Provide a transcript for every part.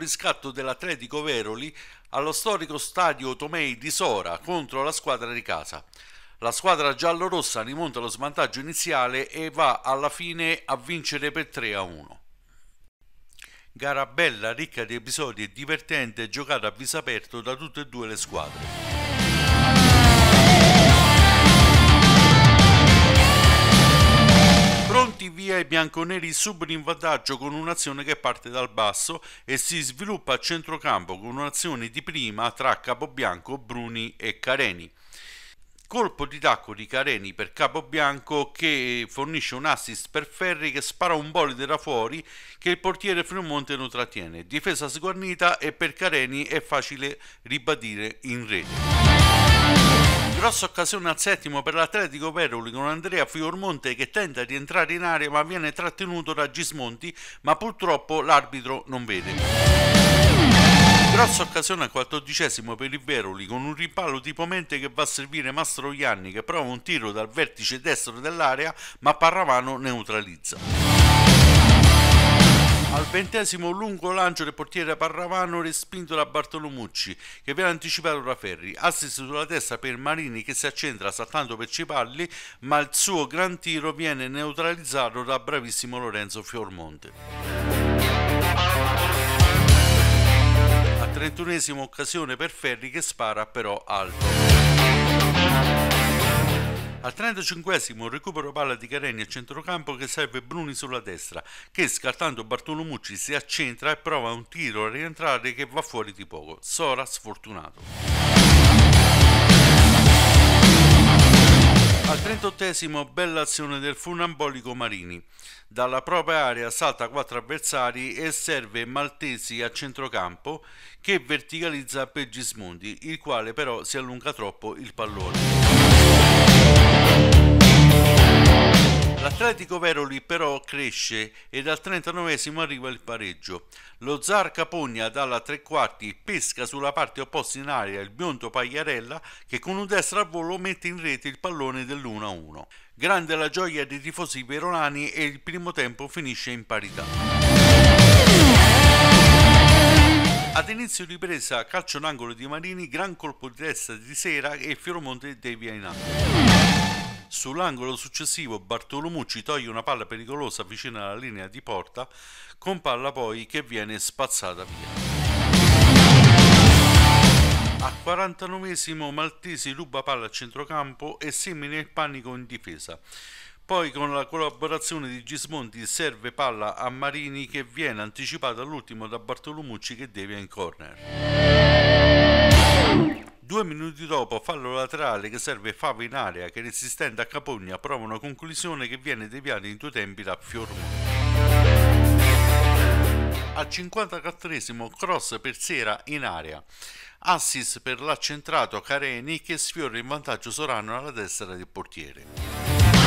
riscatto dell'Atletico Veroli allo storico stadio Tomei di Sora contro la squadra di casa. La squadra giallorossa rimonta lo svantaggio iniziale e va alla fine a vincere per 3-1. Gara bella, ricca di episodi e divertente, giocata a viso aperto da tutte e due le squadre. Pronti via, i bianconeri subito in vantaggio con un'azione che parte dal basso e si sviluppa a centrocampo con un'azione di prima tra Capobianco, Bruni e Careni. Colpo di tacco di Careni per Capobianco che fornisce un assist per Ferri che spara un bolide da fuori che il portiere Piemonte non trattiene. Difesa sguarnita e per Careni è facile ribadire in rete. Grossa occasione al settimo per l'Atletico Veroli con Andrea Fiormonte che tenta di entrare in area ma viene trattenuto da Gismonti, ma purtroppo l'arbitro non vede. Grossa occasione al 14° per il Veroli con un rimpallo di Pomente che va a servire Mastroianni che prova un tiro dal vertice destro dell'area ma Parravano neutralizza. Al 20° lungo lancio del portiere Parravano respinto da Bartolomucci che viene anticipato da Ferri, assist sulla testa per Marini che si accentra saltando per Cipalli ma il suo gran tiro viene neutralizzato da bravissimo Lorenzo Fiormonte. Al 31° occasione per Ferri che spara però alto. Al 35° recupero palla di Careni a centrocampo che serve Bruni sulla destra che scartando Bartolomucci si accentra e prova un tiro a rientrare che va fuori di poco. Sora sfortunato. Al 38° bella azione del funambolico Marini. Dalla propria area salta 4 avversari e serve Maltesi a centrocampo che verticalizza per Gismondi, il quale però si allunga troppo il pallone. L'Atletico Veroli però cresce ed al 39° arriva il pareggio. Lo Zar Capogna dalla tre quarti pesca sulla parte opposta in area il biondo Pagliarella che con un destro al volo mette in rete il pallone dell'1-1. Grande la gioia dei tifosi verolani e il primo tempo finisce in parità. Ad inizio ripresa calcio d'angolo di Marini, gran colpo di testa di Sera e Fioramonte devia in angolo. Sull'angolo successivo Bartolomucci toglie una palla pericolosa vicino alla linea di porta, con palla poi che viene spazzata via. Al 49° Maltesi ruba palla a centrocampo e semina il panico in difesa. Poi con la collaborazione di Gismonti serve palla a Marini che viene anticipata all'ultimo da Bartolomucci che devia in corner. 2 minuti dopo fallo laterale che serve Fava in area che resistente a Capogna prova una conclusione che viene deviata in 2 tempi da Fiormonte. Al 54° cross per Sera in area, assist per l'accentrato Careni che sfiora in vantaggio Sorano alla destra del portiere.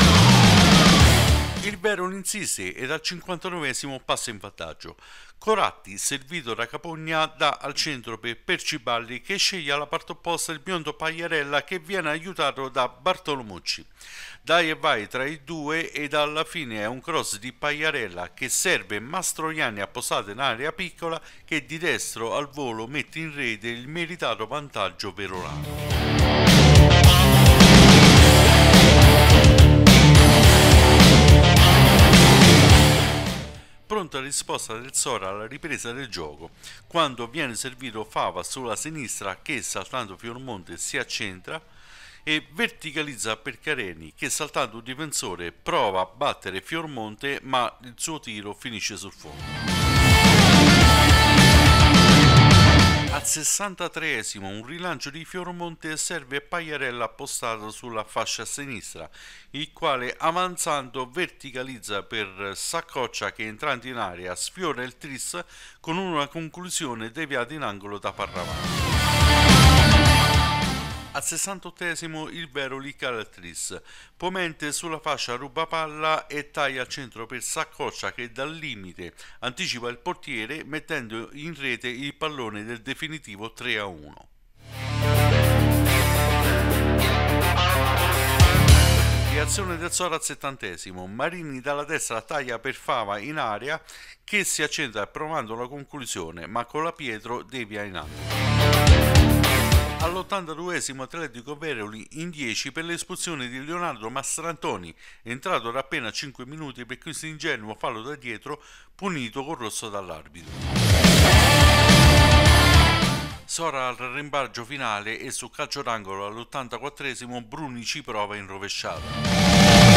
Il Veroli insiste ed al 59° passa in vantaggio. Coratti, servito da Capogna, dà al centro per Perciballi che sceglie alla parte opposta il biondo Pagliarella che viene aiutato da Bartolomucci. Dai e vai tra i due ed alla fine è un cross di Pagliarella che serve Mastroianni appostato in area piccola che di destro al volo mette in rete il meritato vantaggio verolano. Pronta risposta del Sora alla ripresa del gioco, quando viene servito Fava sulla sinistra che saltando Fiormonte si accentra e verticalizza per Careni che saltando un difensore prova a battere Fiormonte ma il suo tiro finisce sul fondo. Al 63° un rilancio di Fiormonte serve Pagliarella appostato sulla fascia sinistra, il quale avanzando verticalizza per Saccoccia che entrando in area sfiora il tris con una conclusione deviata in angolo da Parravano. Al 68° il Veroli cala il tris, Pomente sulla fascia ruba palla e taglia al centro per Saccoccia che dal limite anticipa il portiere mettendo in rete il pallone del definitivo 3-1. Azione del Sora al 70°, Marini dalla destra taglia per Fava in area che si accenta provando la conclusione, ma con la Pietro devia in alto. All'82esimo Atletico Veroli in 10 per l'espulsione di Leonardo Mastrantoni, entrato da appena 5 minuti per questo ingenuo fallo da dietro, punito con rosso dall'arbitro. Sora al rimbalzo finale e su calcio d'angolo all'84esimo Bruni ci prova in rovesciata.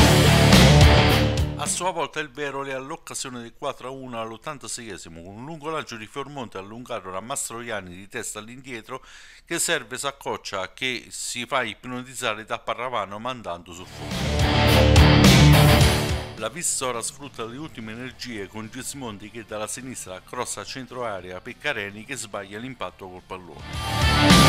A sua volta il Veroli ha l'occasione del 4-1 all'86esimo con un lungo lancio di Fiormonte allungato da Mastroianni di testa all'indietro che serve Saccoccia che si fa ipnotizzare da Parravano mandando sul fondo. La Vissora sfrutta le ultime energie con Gismondi che dalla sinistra crossa a centro area per Careni che sbaglia l'impatto col pallone.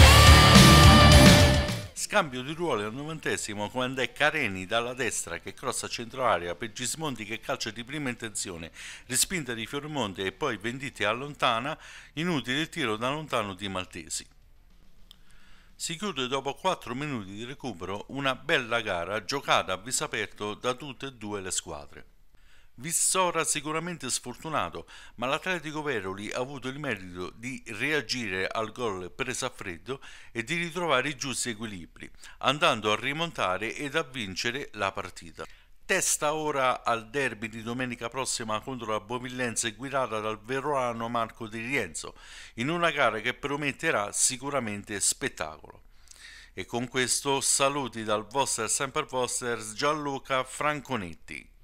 Scambio di ruoli al 90esimo quando è Careni dalla destra che crossa a centro area per Gismondi che calcia di prima intenzione, respinta di Fiormonte e poi Venditti allontana, inutile il tiro da lontano di Maltesi. Si chiude dopo 4 minuti di recupero una bella gara giocata a viso aperto da tutte e due le squadre. Vissora sicuramente sfortunato, ma l'Atletico Veroli ha avuto il merito di reagire al gol preso a freddo e di ritrovare i giusti equilibri, andando a rimontare ed a vincere la partita. Testa ora al derby di domenica prossima contro la Bovillense guidata dal verolano Marco Di Rienzo, in una gara che prometterà sicuramente spettacolo. E con questo saluti dal vostro sempre vostro Gianluca Franconetti.